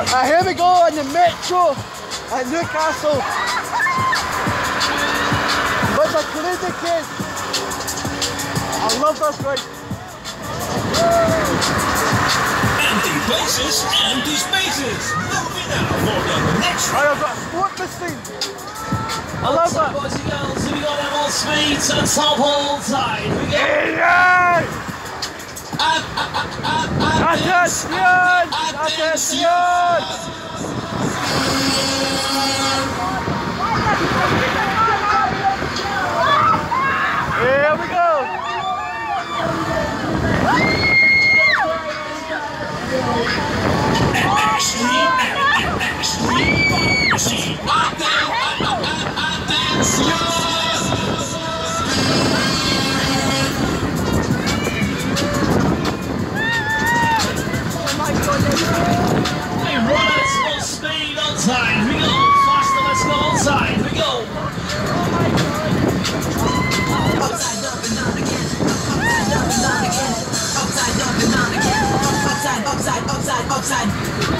Here we go on the Metro at Newcastle. Bunch of crazy kids. I love this ride. Empty places, empty spaces. Moving now for the next Right, I've got a sport machine. I love that. Boys and girls, we got them all speed to the top all time. We go. Yeah! Attention! Attention! Here we go! We run at full speed on time. We go faster. Let's go on time. We go. Upside up and down again. Upside up and down again. Upside up and down again. Upside, upside, upside, upside.